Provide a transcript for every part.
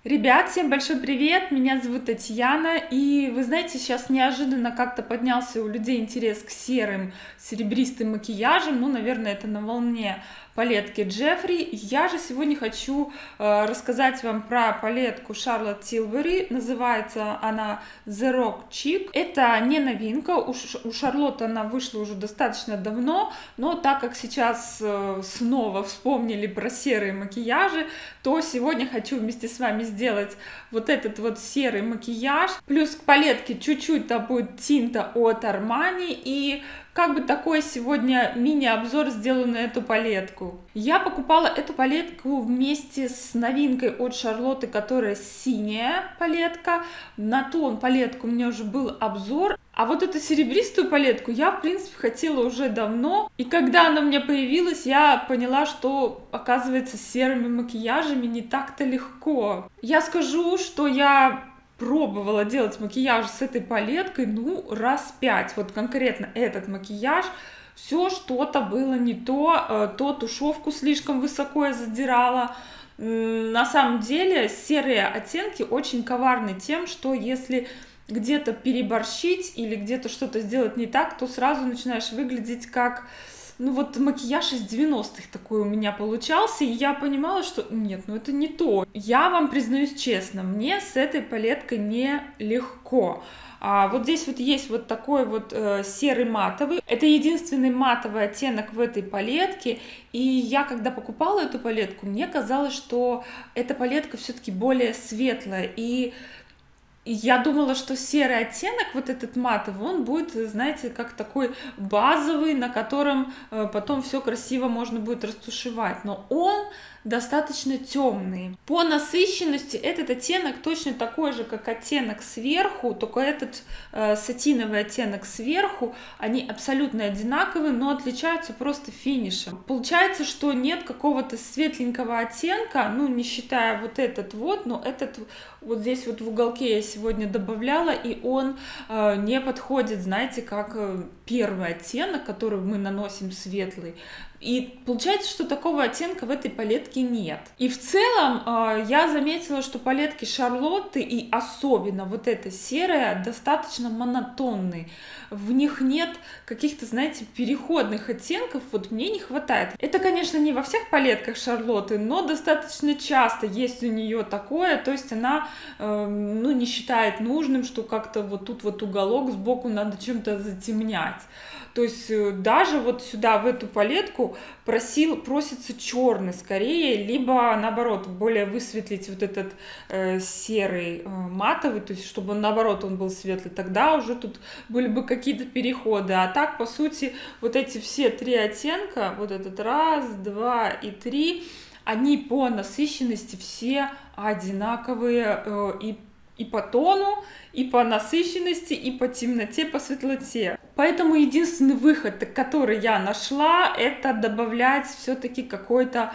Ребят, всем большой привет! Меня зовут Татьяна, и вы знаете, сейчас неожиданно как-то поднялся у людей интерес к серым, серебристым макияжам, ну, наверное, это на волне палетки Джеффри. Я же сегодня хочу рассказать вам про палетку Charlotte Tilbury, называется она The Rock Chic. Это не новинка, у Шарлотт она вышла уже достаточно давно, но так как сейчас снова вспомнили про серые макияжи, то сегодня хочу вместе с вами сделать вот этот вот серый макияж. Плюс к палетке чуть-чуть там будет тинта от Armani, и как бы такой сегодня мини-обзор сделаю на эту палетку. Я покупала эту палетку вместе с новинкой от Шарлотты, которая синяя палетка. На ту палетку у меня уже был обзор. А вот эту серебристую палетку я, в принципе, хотела уже давно. И когда она у меня появилась, я поняла, что, оказывается, с серыми макияжами не так-то легко. Я скажу, что я пробовала делать макияж с этой палеткой, ну, раз 5. Вот конкретно этот макияж. Все что-то было не то. То тушевку слишком высоко я задирала. На самом деле серые оттенки очень коварны тем, что если где-то переборщить или где-то что-то сделать не так, то сразу начинаешь выглядеть как, ну вот макияж из 90-х такой у меня получался, и я понимала, что нет, ну это не то. Я вам признаюсь честно, мне с этой палеткой не легко. Вот здесь вот есть вот такой вот серый матовый. Это единственный матовый оттенок в этой палетке. И я, когда покупала эту палетку, мне казалось, что эта палетка все-таки более светлая. И я думала, что серый оттенок, вот этот матовый, он будет, знаете, как такой базовый, на котором потом все красиво можно будет растушевать. Но он достаточно темный. По насыщенности этот оттенок точно такой же, как оттенок сверху, только этот сатиновый оттенок сверху, они абсолютно одинаковые, но отличаются просто финишем. Получается, что нет какого-то светленького оттенка, ну, не считая вот этот вот, но этот вот здесь вот в уголке я сегодня добавляла, и он не подходит, знаете, как первый оттенок, который мы наносим светлый. И получается, что такого оттенка в этой палетке нет. И в целом я заметила, что палетки Шарлотты, и особенно вот эта серая, достаточно монотонные. В них нет каких-то, знаете, переходных оттенков, вот мне не хватает. Это, конечно, не во всех палетках Шарлотты, но достаточно часто есть у нее такое, то есть она, ну, не считает нужным, что как-то вот тут вот уголок сбоку надо чем-то затемнять. То есть даже вот сюда, в эту палетку, просится черный скорее, либо наоборот, более высветлить вот этот серый матовый, то есть чтобы наоборот он был светлый, тогда уже тут были бы какие-то переходы. А так, по сути, вот эти все три оттенка, вот этот раз, два и три, они по насыщенности все одинаковые и по тону, и по насыщенности, и по темноте, по светлоте. Поэтому единственный выход, который я нашла, это добавлять все-таки какой-то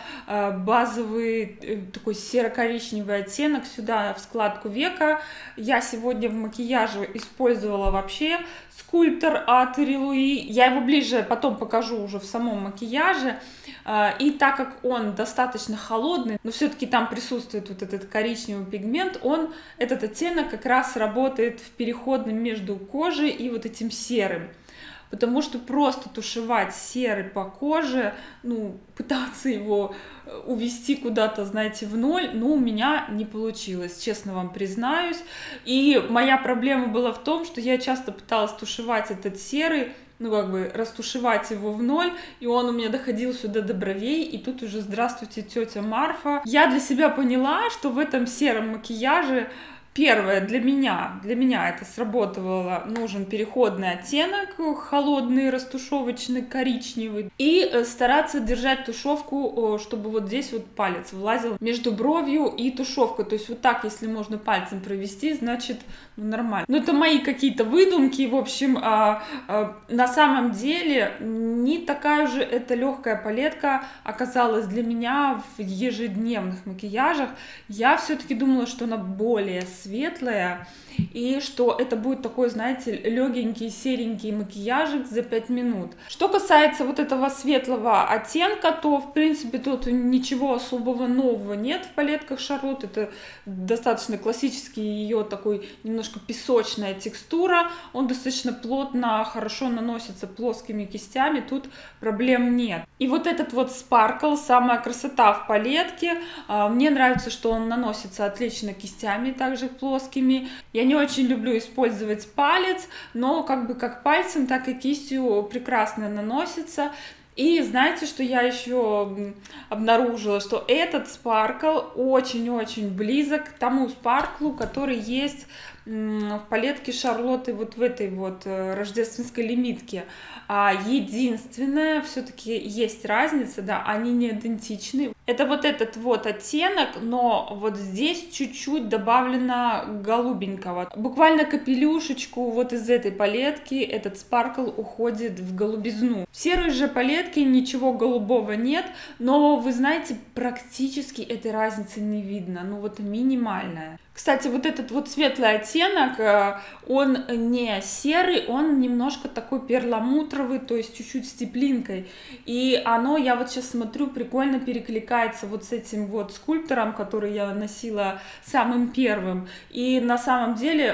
базовый такой серо-коричневый оттенок сюда, в складку века. Я сегодня в макияже использовала вообще скульптор от Рилуи. Я его ближе потом покажу уже в самом макияже. И так как он достаточно холодный, но все-таки там присутствует вот этот коричневый пигмент, этот оттенок как раз работает в переходном между кожей и вот этим серым. Потому что просто тушевать серый по коже, ну, пытаться его увести куда-то, знаете, в ноль, ну, у меня не получилось, честно вам признаюсь. И моя проблема была в том, что я часто пыталась тушевать этот серый, ну, как бы растушевать его в ноль, и он у меня доходил сюда до бровей, и тут уже здравствуйте, тетя Марфа. Я для себя поняла, что в этом сером макияже первое, для меня это сработало, нужен переходный оттенок, холодный, растушевочный, коричневый. И стараться держать тушевку, чтобы вот здесь вот палец влазил между бровью и тушевкой. То есть вот так, если можно пальцем провести, значит, ну, нормально. Но это мои какие-то выдумки. В общем, на самом деле не такая же эта легкая палетка оказалась для меня в ежедневных макияжах. Я все-таки думала, что она более светлое, и что это будет такой, знаете, легенький серенький макияжик за 5 минут. Что касается вот этого светлого оттенка, то в принципе тут ничего особого нового нет в палетках Charlotte. Это достаточно классический ее такой немножко песочная текстура. Он достаточно плотно, хорошо наносится плоскими кистями, тут проблем нет. И вот этот вот Sparkle, самая красота в палетке. Мне нравится, что он наносится отлично кистями, также плоскими. Я не очень люблю использовать палец, но как пальцем, так и кистью прекрасно наносится. И знаете, что я еще обнаружила, что этот Sparkle очень-очень близок к тому Sparkle, который есть в палетке Charlotte вот в этой вот рождественской лимитке. Единственное, все-таки есть разница, да, они не идентичны. Это вот этот вот оттенок, но вот здесь чуть-чуть добавлено голубенького. Буквально капелюшечку вот из этой палетки этот Sparkle уходит в голубизну. В серой же палетке ничего голубого нет, но вы знаете, практически этой разницы не видно, ну вот минимальная. Кстати, вот этот вот светлый оттенок, он не серый, он немножко такой перламутровый, то есть чуть-чуть с теплинкой. И оно, я вот сейчас смотрю, прикольно перекликается вот с этим вот скульптором, который я носила самым первым. И на самом деле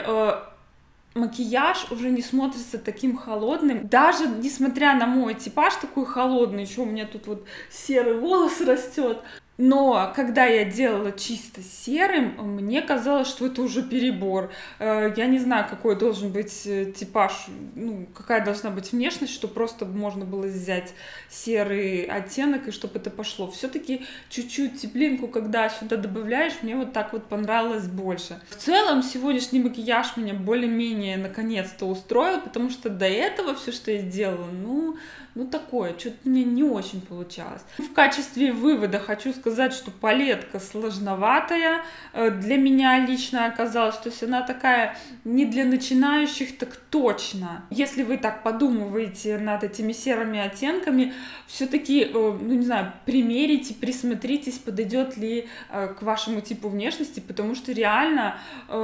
макияж уже не смотрится таким холодным. Даже несмотря на мой типаж такой холодный, еще у меня тут вот серый волос растет. Но когда я делала чисто серым, мне казалось, что это уже перебор. Я не знаю, какой должен быть типаж, ну, какая должна быть внешность, чтобы просто можно было взять серый оттенок и чтобы это пошло. Все-таки чуть-чуть теплинку, когда сюда добавляешь, мне вот так вот понравилось больше. В целом, сегодняшний макияж меня более-менее наконец-то устроил, потому что до этого все, что я сделала, ну такое, что-то мне не очень получалось. В качестве вывода хочу сказать, что палетка сложноватая. Для меня лично оказалось, то есть она такая не для начинающих, так точно. Если вы так подумываете над этими серыми оттенками, все-таки, ну не знаю, примерите, присмотритесь, подойдет ли к вашему типу внешности, потому что реально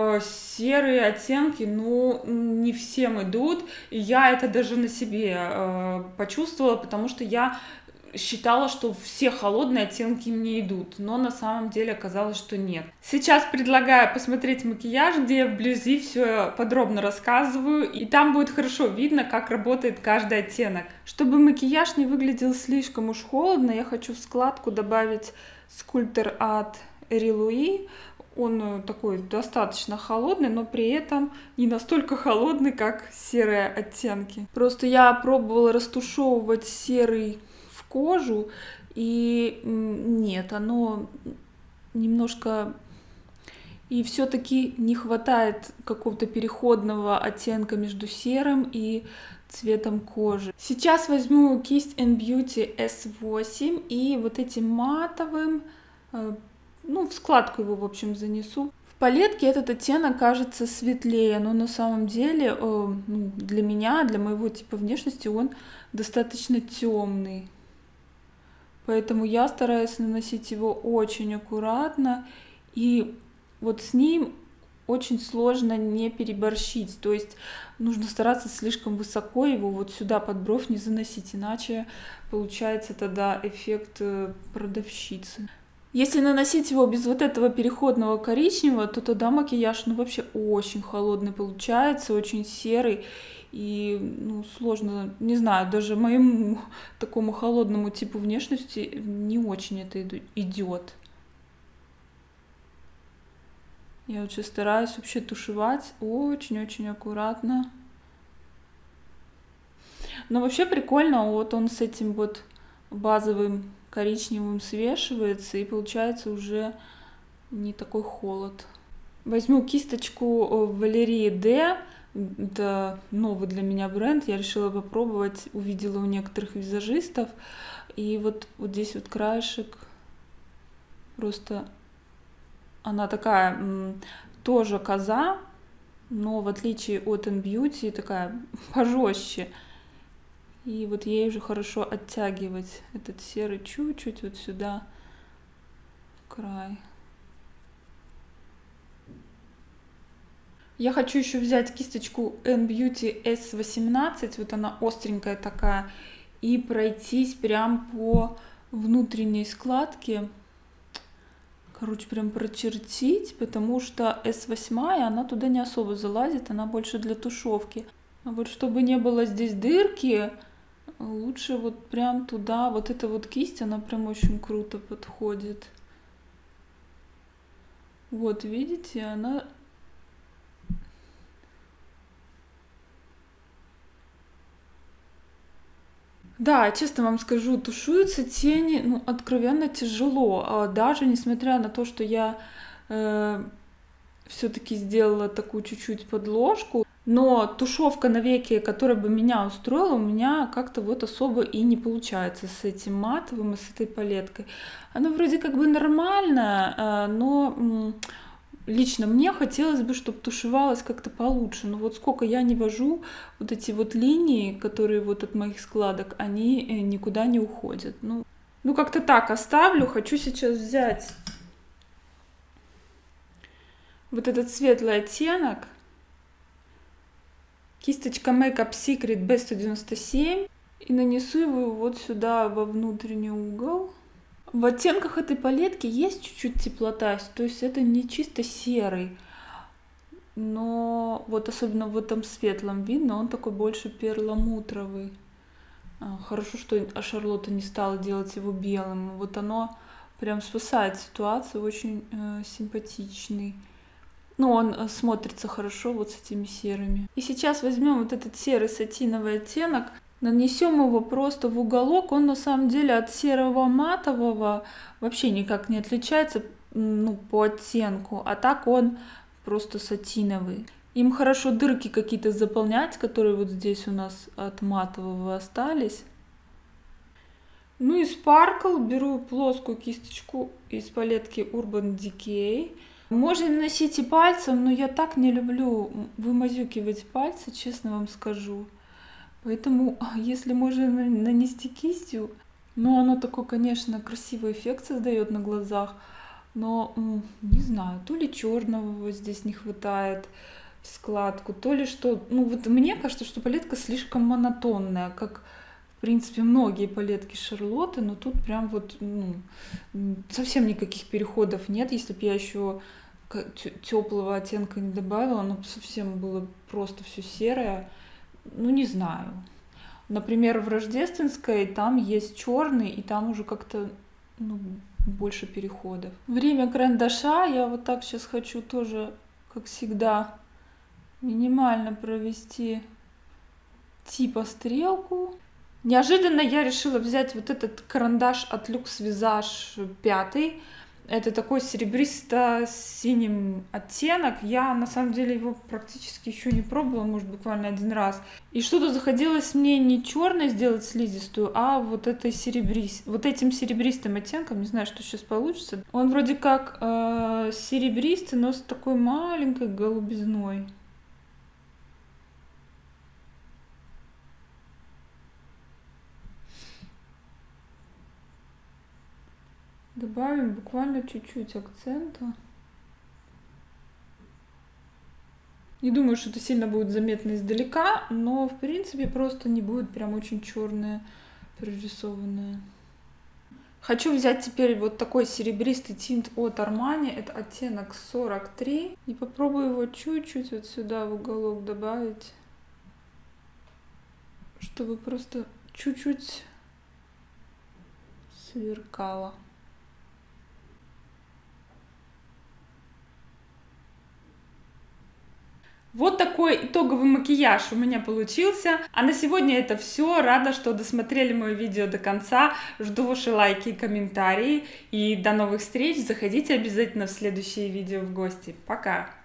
серые оттенки, ну, не всем идут. И я это даже на себе почувствовала, потому что я считала, что все холодные оттенки мне идут, но на самом деле оказалось, что нет. Сейчас предлагаю посмотреть макияж, где я вблизи все подробно рассказываю, и там будет хорошо видно, как работает каждый оттенок. Чтобы макияж не выглядел слишком уж холодно, я хочу в складку добавить скульптор от Рилуи. Он такой достаточно холодный, но при этом не настолько холодный, как серые оттенки. Просто я пробовала растушевывать серый в кожу, и нет, оно немножко... И все-таки не хватает какого-то переходного оттенка между серым и цветом кожи. Сейчас возьму кисть N-Beauty S8 и вот этим матовым, ну, в складку его, в общем, занесу. В палетке этот оттенок кажется светлее, но на самом деле для меня, для моего типа внешности он достаточно темный. Поэтому я стараюсь наносить его очень аккуратно, и вот с ним очень сложно не переборщить, то есть нужно стараться слишком высоко его вот сюда под бровь не заносить, иначе получается тогда эффект продавщицы. Если наносить его без вот этого переходного коричневого, то тогда макияж, ну, вообще очень холодный получается, очень серый. И, ну, сложно, не знаю, даже моему такому холодному типу внешности не очень это идет. Я вот сейчас стараюсь вообще тушевать очень-очень аккуратно. Но вообще прикольно, вот он с этим вот базовым коричневым свешивается, и получается уже не такой холод. Возьму кисточку Валерии D. Это новый для меня бренд. Я решила попробовать. Увидела у некоторых визажистов. И вот здесь вот краешек. Просто она такая тоже коза, но в отличие от N-Beauty такая пожестче. И вот ей уже хорошо оттягивать этот серый чуть-чуть вот сюда, в край. Я хочу еще взять кисточку N-Beauty S18, вот она остренькая такая, и пройтись прям по внутренней складке. Короче, прям прочертить, потому что S8, она туда не особо залазит, она больше для тушевки. А вот чтобы не было здесь дырки, лучше вот прям туда. Вот эта вот кисть, она прям очень круто подходит. Вот, видите, она... Да, честно вам скажу, тушуются тени, ну, откровенно тяжело. Даже несмотря на то, что я все-таки сделала такую чуть-чуть подложку, но тушевка на веки, которая бы меня устроила, у меня как-то вот особо и не получается с этим матовым и с этой палеткой. Она вроде как бы нормальная, но лично мне хотелось бы, чтобы тушевалась как-то получше. Но вот сколько я не вожу, вот эти вот линии, которые вот от моих складок, они никуда не уходят. Ну как-то так оставлю. Хочу сейчас взять вот этот светлый оттенок. Кисточка Makeup Secret B197. И нанесу его вот сюда, во внутренний угол. В оттенках этой палетки есть чуть-чуть теплота, то есть это не чисто серый, но вот особенно в этом светлом видно, он такой больше перламутровый. Хорошо, что Шарлотта не стала делать его белым, вот оно прям спасает ситуацию, очень симпатичный. Ну, он смотрится хорошо вот с этими серыми. И сейчас возьмем вот этот серый сатиновый оттенок, нанесем его просто в уголок. Он на самом деле от серого матового вообще никак не отличается, ну, по оттенку, а так он просто сатиновый. Им хорошо дырки какие-то заполнять, которые вот здесь у нас от матового остались. Ну и Sparkle беру плоскую кисточку из палетки Urban Decay. Можно наносить и пальцем, но я так не люблю вымазюкивать пальцы, честно вам скажу. Поэтому, если можно нанести кистью, ну, оно такой, конечно, красивый эффект создает на глазах, но не знаю, то ли черного здесь не хватает в складку, то ли что. Ну, вот мне кажется, что палетка слишком монотонная, как, в принципе, многие палетки Шарлотты, но тут прям вот совсем никаких переходов нет. Если бы я еще теплого оттенка не добавила, оно бы совсем было просто все серое. Ну, не знаю. Например, в рождественской там есть черный, и там уже как-то больше переходов. Время карандаша я вот так сейчас хочу тоже, как всегда, минимально провести типа стрелку. Неожиданно я решила взять вот этот карандаш от Luxe Visage 5. Это такой серебристо-синим оттенок. Я на самом деле его практически еще не пробовала, может, буквально один раз. И что-то захотелось мне не черной сделать слизистую, а вот этим серебристым оттенком. Не знаю, что сейчас получится. Он вроде как серебристый, но с такой маленькой голубизной. Добавим буквально чуть-чуть акцента. Не думаю, что это сильно будет заметно издалека, но в принципе просто не будет прям очень черное прорисованное. Хочу взять теперь вот такой серебристый тинт от Armani, это оттенок 43, и попробую его чуть-чуть вот сюда в уголок добавить, чтобы просто чуть-чуть сверкало. Вот такой итоговый макияж у меня получился. А на сегодня это все. Рада, что досмотрели мое видео до конца. Жду ваши лайки и комментарии. И до новых встреч. Заходите обязательно в следующие видео в гости. Пока!